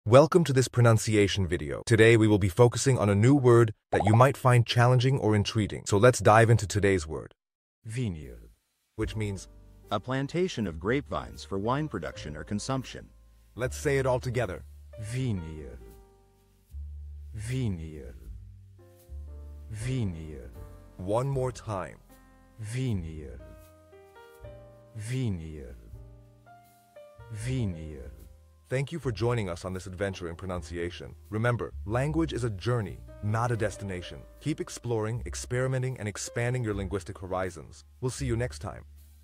Welcome to this pronunciation video. Today we will be focusing on a new word that you might find challenging or intriguing. So let's dive into today's word. Vineyard. Which means, a plantation of grapevines for wine production or consumption. let's say it all together. Vineyard. Vineyard. Vineyard. One more time. Vineyard. Vineyard. Vineyard. Thank you for joining us on this adventure in pronunciation. Remember, language is a journey, not a destination. Keep exploring, experimenting, and expanding your linguistic horizons. We'll see you next time.